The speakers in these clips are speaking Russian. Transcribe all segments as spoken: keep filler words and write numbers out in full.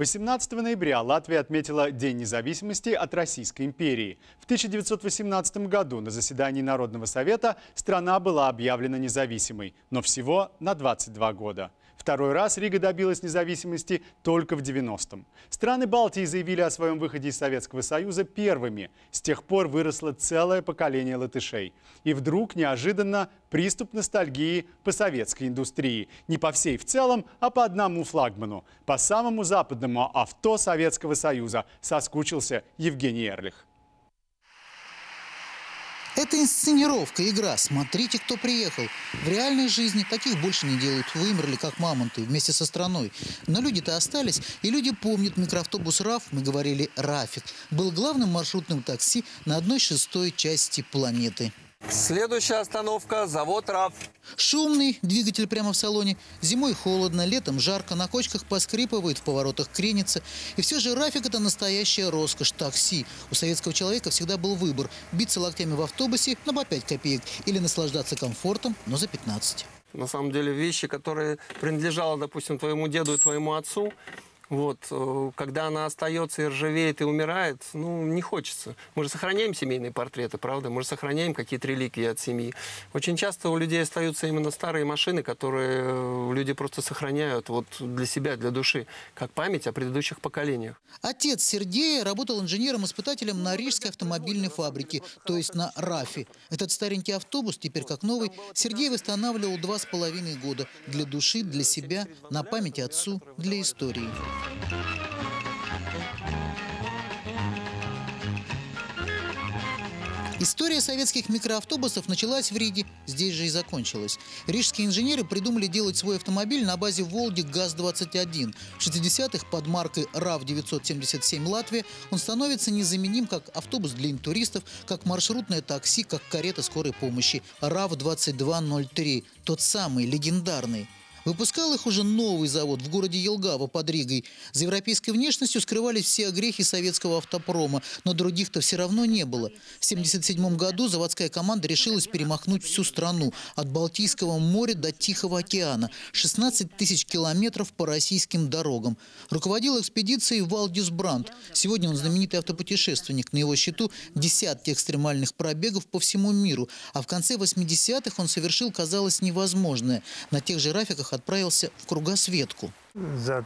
восемнадцатого ноября Латвия отметила День независимости от Российской империи. В тысяча девятьсот восемнадцатом году на заседании Народного совета страна была объявлена независимой, но всего на двадцать два года. Второй раз Рига добилась независимости только в девяностом. Страны Балтии заявили о своем выходе из Советского Союза первыми. С тех пор выросло целое поколение латышей. И вдруг, неожиданно, приступ ностальгии по советской индустрии. Не по всей в целом, а по одному флагману. По самому западному авто Советского Союза соскучился Евгений Эрлих. Это инсценировка, игра. Смотрите, кто приехал. В реальной жизни таких больше не делают. Вымерли, как мамонты, вместе со страной. Но люди-то остались, и люди помнят микроавтобус РАФ, мы говорили «Рафик», был главным маршрутным такси на одной шестой части планеты. Следующая остановка – завод РАФ. Шумный двигатель прямо в салоне. Зимой холодно, летом жарко, на кочках поскрипывает, в поворотах кренится. И все же «Рафик» – это настоящая роскошь, такси. У советского человека всегда был выбор – биться локтями в автобусе, но по пять копеек, или наслаждаться комфортом, но за пятнадцать. На самом деле вещи, которые принадлежали, допустим, твоему деду и твоему отцу, вот, когда она остается и ржавеет, и умирает, ну, не хочется. Мы же сохраняем семейные портреты, правда? Мы же сохраняем какие-то реликвии от семьи. Очень часто у людей остаются именно старые машины, которые люди просто сохраняют вот для себя, для души, как память о предыдущих поколениях. Отец Сергея работал инженером-испытателем на Рижской автомобильной фабрике, то есть на РАФе. Этот старенький автобус, теперь как новый, Сергей восстанавливал два с половиной года. Для души, для себя, на память отцу, для истории. История советских микроавтобусов началась в Риге, здесь же и закончилась. Рижские инженеры придумали делать свой автомобиль на базе «Волги ГАЗ двадцать один». В шестидесятых под маркой РАФ девятьсот семьдесят семь «Латвия» он становится незаменим как автобус для интуристов, как маршрутное такси, как карета скорой помощи. РАФ двадцать два ноль три, тот самый, легендарный. Выпускал их уже новый завод в городе Елгава под Ригой. За европейской внешностью скрывались все огрехи советского автопрома, но других-то все равно не было. В семьдесят седьмом году заводская команда решилась перемахнуть всю страну от Балтийского моря до Тихого океана. шестнадцать тысяч километров по российским дорогам. Руководил экспедицией Валдис Брандт. Сегодня он знаменитый автопутешественник. На его счету десятки экстремальных пробегов по всему миру. А в конце восьмидесятых он совершил, казалось, невозможное. На тех же «Рафиках» отправился в кругосветку. За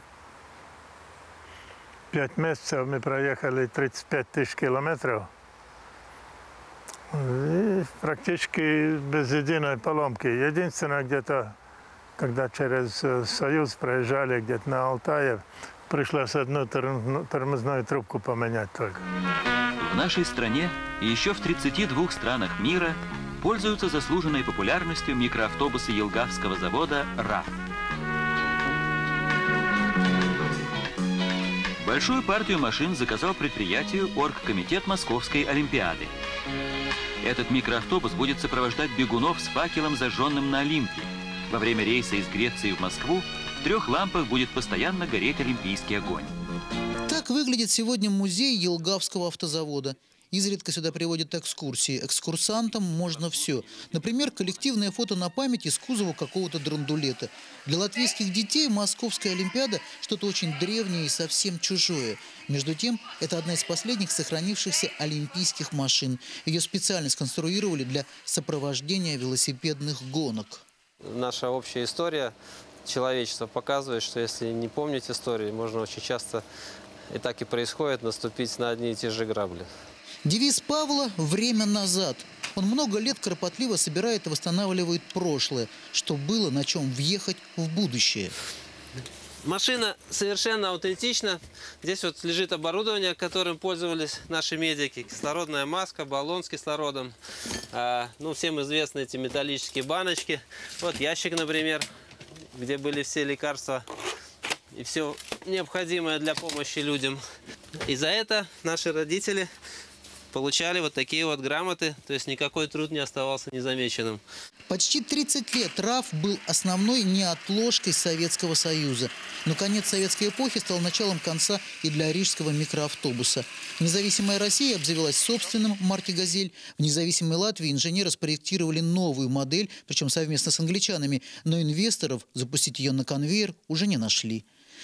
пять месяцев мы проехали тридцать пять тысяч километров. И практически без единой поломки. Единственное, где-то, когда через Союз проезжали, где-то на Алтае, пришлось одну тормозную трубку поменять только. В нашей стране и еще в тридцати двух странах мира пользуются заслуженной популярностью микроавтобусы Елгавского завода РАФ. Большую партию машин заказал предприятию Оргкомитет Московской Олимпиады. Этот микроавтобус будет сопровождать бегунов с факелом, зажженным на Олимпе. Во время рейса из Греции в Москву в трех лампах будет постоянно гореть олимпийский огонь. Так выглядит сегодня музей Елгавского автозавода. Изредка сюда приводят экскурсии. Экскурсантам можно все. Например, коллективное фото на память из кузова какого-то драндулета. Для латвийских детей Московская Олимпиада – что-то очень древнее и совсем чужое. Между тем, это одна из последних сохранившихся олимпийских машин. Ее специально сконструировали для сопровождения велосипедных гонок. Наша общая история человечества показывает, что если не помнить историю, можно очень часто, и так и происходит, наступить на одни и те же грабли. Девиз Павла «Время назад». Он много лет кропотливо собирает и восстанавливает прошлое, что было, на чем въехать в будущее. Машина совершенно аутентична. Здесь вот лежит оборудование, которым пользовались наши медики. Кислородная маска, баллон с кислородом. А, ну, всем известны эти металлические баночки. Вот ящик, например, где были все лекарства и все необходимое для помощи людям. И за это наши родители получали вот такие вот грамоты, то есть никакой труд не оставался незамеченным. Почти тридцать лет РАФ был основной неотложкой Советского Союза. Но конец советской эпохи стал началом конца и для рижского микроавтобуса. Независимая Россия обзавелась собственным марки «Газель». В независимой Латвии инженеры спроектировали новую модель, причем совместно с англичанами. Но инвесторов запустить ее на конвейер уже не нашли.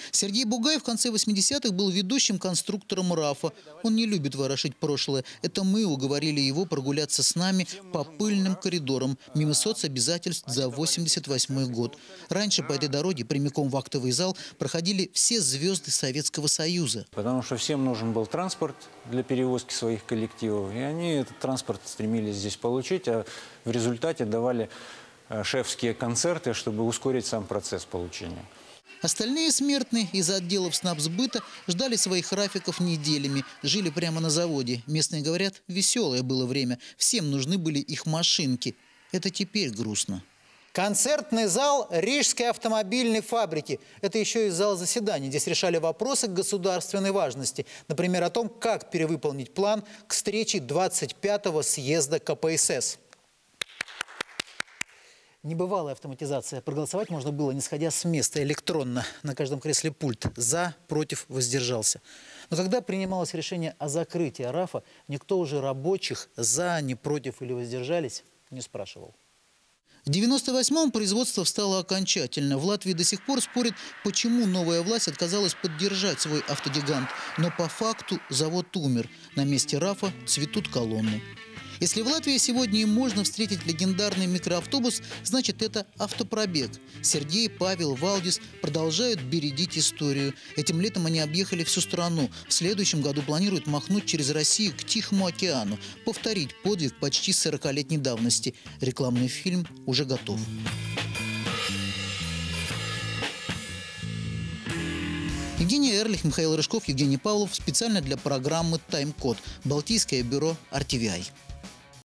Сергей Бугай в конце восьмидесятых был ведущим конструктором РАФа. Он не любит ворошить прошлое. Это мы уговорили его прогуляться с нами по пыльным коридорам мимо соцобязательств за восемьдесят восьмой год. Раньше по этой дороге прямиком в актовый зал проходили все звезды Советского Союза. Потому что всем нужен был транспорт для перевозки своих коллективов. И они этот транспорт стремились здесь получить, а в результате давали шефские концерты, чтобы ускорить сам процесс получения. Остальные смертные из отделов снабсбыта ждали своих рафиков неделями, жили прямо на заводе. Местные говорят, веселое было время, всем нужны были их машинки. Это теперь грустно. Концертный зал Рижской автомобильной фабрики. Это еще и зал заседаний. Здесь решали вопросы государственной важности. Например, о том, как перевыполнить план к встрече двадцать пятого съезда ка пэ эс эс. Небывалая автоматизация. Проголосовать можно было, не сходя с места, электронно. На каждом кресле пульт. За, против, воздержался. Но когда принималось решение о закрытии РАФа, никто уже рабочих за, не против или воздержались не спрашивал. В девяносто восьмом производство встало окончательно. В Латвии до сих пор спорят, почему новая власть отказалась поддержать свой автогигант. Но по факту завод умер. На месте РАФа цветут колонны. Если в Латвии сегодня и можно встретить легендарный микроавтобус, значит это автопробег. Сергей, Павел, Валдис продолжают бередить историю. Этим летом они объехали всю страну. В следующем году планируют махнуть через Россию к Тихому океану, повторить подвиг почти сорокалетней давности. Рекламный фильм уже готов. Евгений Эрлих, Михаил Рыжков, Евгений Павлов. Специально для программы «Тайм-код». Балтийское бюро эр ти ви ай.